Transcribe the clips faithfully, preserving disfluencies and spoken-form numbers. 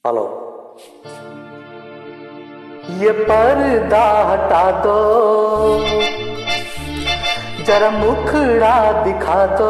Hello. ये पर्दा हटा दो, जरा मुखड़ा दिखा दो।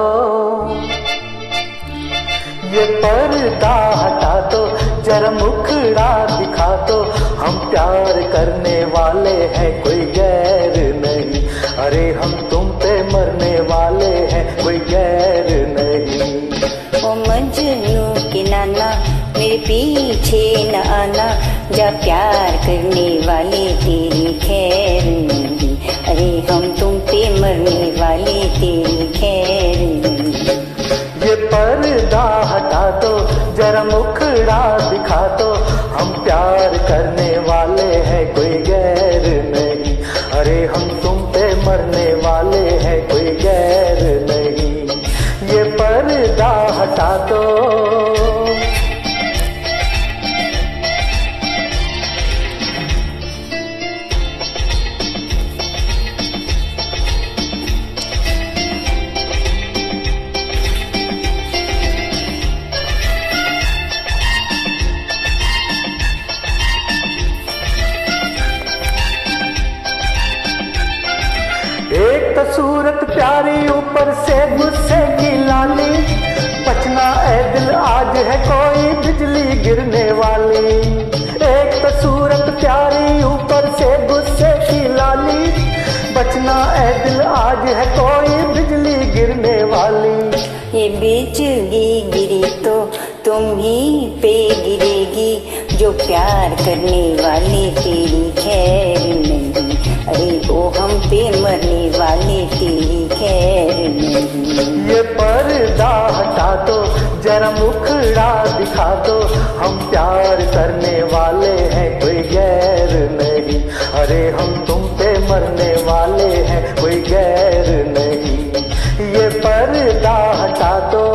ये पर्दा हटा दो, जरा मुखड़ा दिखा दो। हम प्यार करने वाले हैं, कोई गैर नहीं। अरे हम तुम पे मरने वाले हैं, कोई गैर नहीं। ओ मजनू के नाना मेरे पीछे न आना, जा प्यार करने वाले तेरी खैर नहीं। अरे हम तुम पे मरने वाले तेरी खैर नहीं। ये पर्दा हटा दो, जरा मुखड़ा दिखा दो। हम प्यार करने वाले हैं, कोई गैर नहीं। अरे हम तुम पे मरने वाले हैं, कोई गैर नहीं। ये पर्दा हटा दो। एक तो सूरत प्यारी, ऊपर से गुस्से की लाली। बचना ए दिल, आज है कोई बिजली गिरने वाली। एक तो सूरत प्यारी, ऊपर से गुस्से की लाली। बचना ए दिल, आज है कोई बिजली गिरने वाली। ये बिजली गिरी तो तुम ही पे गिरेगी, जो प्यार करने वाले तेरी खैर नहीं। अरे वो हम पे मरने वाले तेरी खैर नहीं। ये पर्दा हटा दो, जरा मुखड़ा दिखा दो। हम प्यार करने वाले हैं, कोई गैर नहीं। अरे हम तुम पे मरने वाले हैं, कोई गैर नहीं। ये पर्दा हटा दो।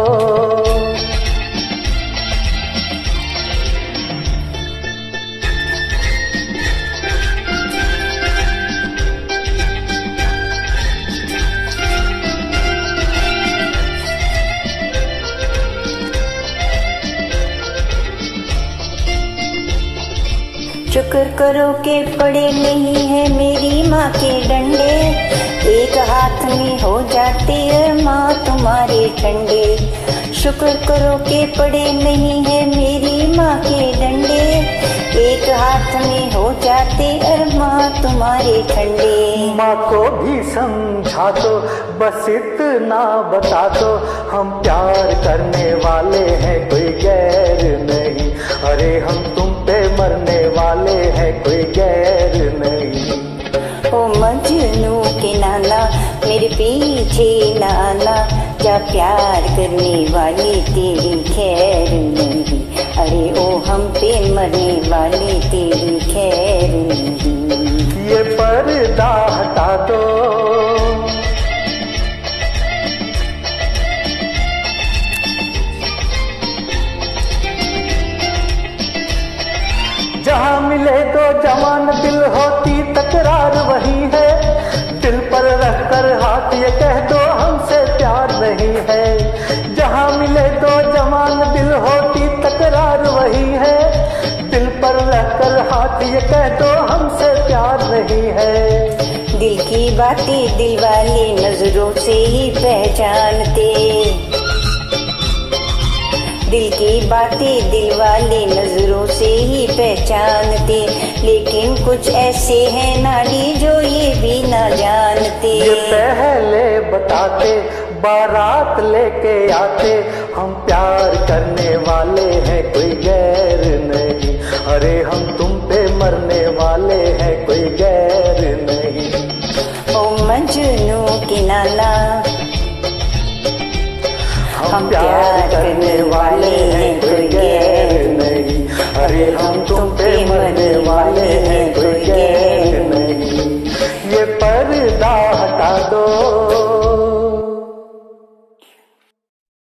शुक्र करो के पड़े नहीं है मेरी माँ के डंडे। एक हाथ में हो जाते हैं माँ तुम्हारे ठंडे। शुक्र करो के पड़े नहीं है मेरी माँ के डंडे। एक हाथ में हो जाते हैं माँ तुम्हारे ठंडे। माँ को भी समझा दो, बस इतना बता दो। हम प्यार करने वाले हैं, कोई गैर नहीं। अरे हम तुम पे मरने वाले हैं, कोई गैर नहीं। ओ मजनू के नाना मेरे पीछे न आना, जा प्यार करने वाले तेरी खैर नहीं। अरे ओ हम पे मरने वाले तेरी खैर नहीं। ये पर्दा हटा दो। जहाँ मिले दो जवान दिल, होती तकरार वही है। दिल पर रख कर हाथ ये कह दो, हमसे प्यार नहीं है। जहाँ मिले दो जवान दिल, होती तकरार वही है। दिल पर रख कर हाथ ये कह दो, हमसे प्यार नहीं है। दिल की बातें दिल वाले नजरों से ही पहचानते। दिल की बातें दिल वाले नजरों से ही पहचानते। लेकिन कुछ ऐसे हैं नाड़ी जो ये भी ना जानते। ये पहले बताते, बारात लेके आते। हम प्यार करने वाले हैं, कोई गैर नहीं। अरे हम तुम पे मरने वाले हैं, कोई गैर नहीं। ओ मजनू के नाना हम प्यार करने वाले हैं, कोई गैर नहीं। अरे हम तुम पे मरने वाले